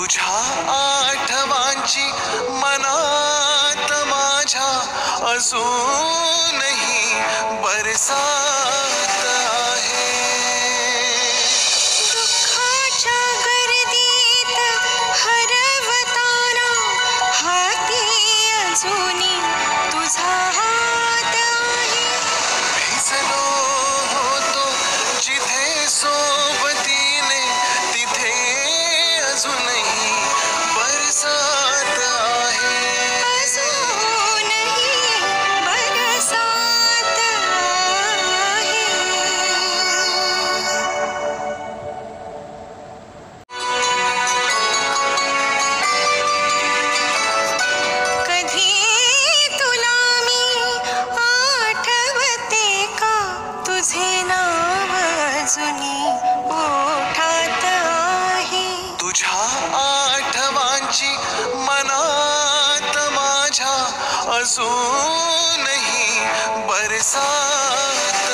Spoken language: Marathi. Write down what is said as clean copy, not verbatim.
तुझ्या आठवांची मनात माझ्या अजूनही बरसात आहे. दुःखाच्या गर्दीत हरवताना हाती अजूनी तुझा हात आहे. भिजलो होतो जिथे सोबतीने तिथे अजूनही बरसात आहे. अजूनही बरसात आहे. कधी तुला मी आठवते का तुझे नाव अजूनी ओठात आहे. तुझ्या आठवांची मनात माझ्या अजूनही बरसात